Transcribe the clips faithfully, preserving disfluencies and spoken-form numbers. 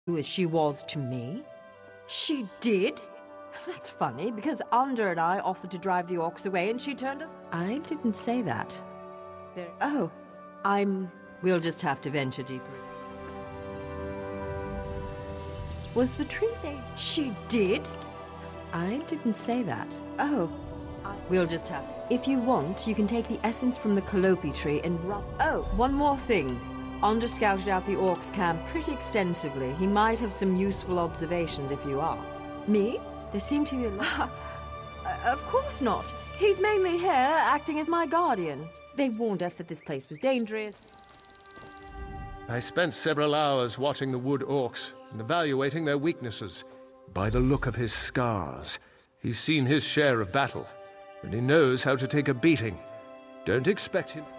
as she was to me? She did? That's funny, because Under and I offered to drive the orcs away and she turned us— I didn't say that. There. Oh, I'm... We'll just have to venture deeper. Was the tree they... She did? I didn't say that. Oh, I... We'll just have to... If you want, you can take the essence from the calope tree and rub... Oh, one more thing. Under scouted out the orcs' camp pretty extensively. He might have some useful observations if you ask. Me? There seem to be a lot... Of course not. He's mainly here, acting as my guardian. They warned us that this place was dangerous. I spent several hours watching the wood orcs and evaluating their weaknesses. By the look of his scars, he's seen his share of battle, and he knows how to take a beating. Don't expect him...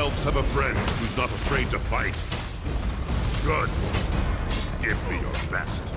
elves have a friend who's not afraid to fight. Good. Give me your best.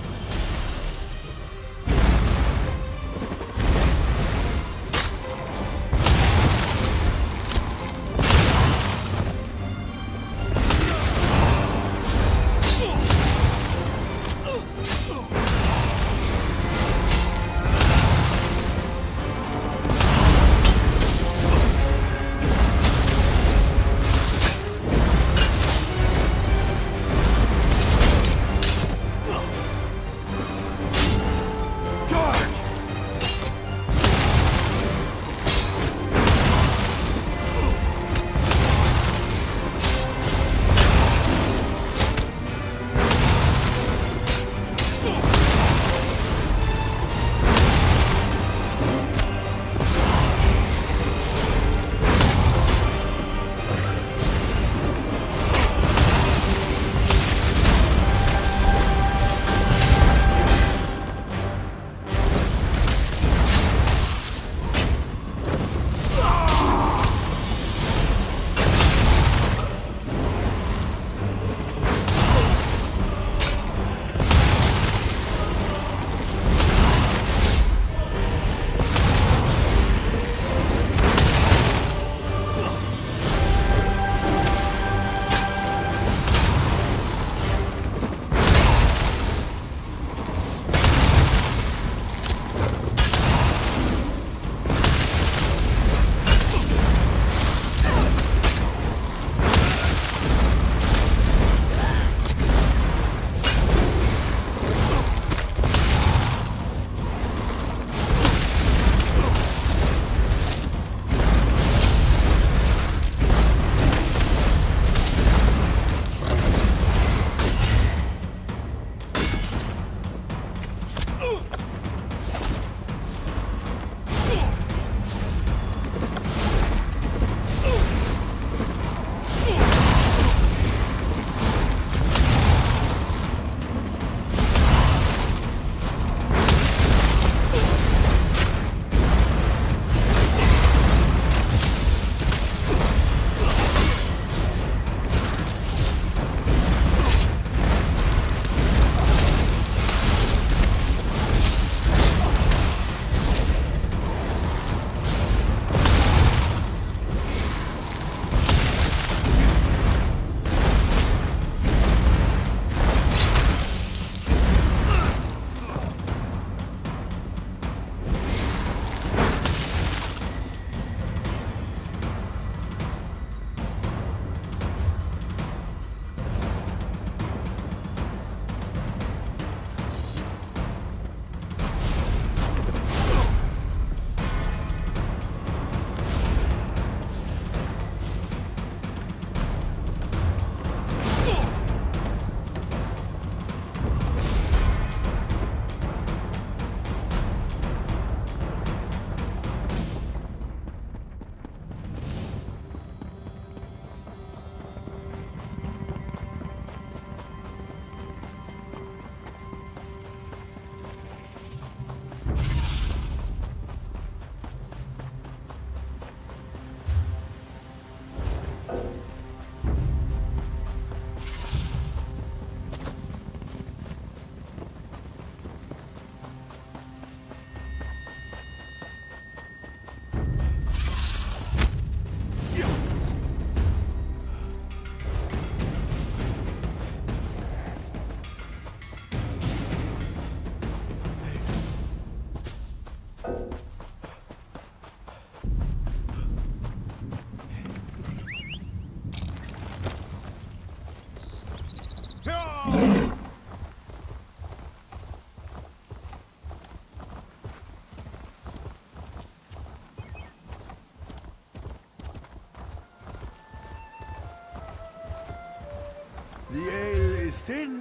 The ale is thin,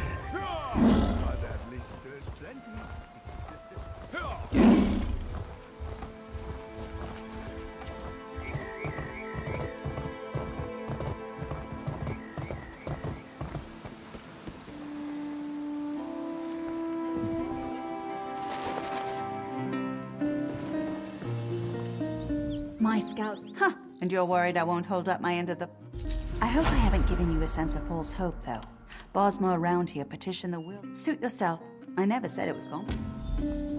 but at least there's plenty. My scouts. Huh. And you're worried I won't hold up my end of the... I hope I haven't given you a sense of false hope, though. Bosma around here petitioned the will. Suit yourself. I never said it was gone.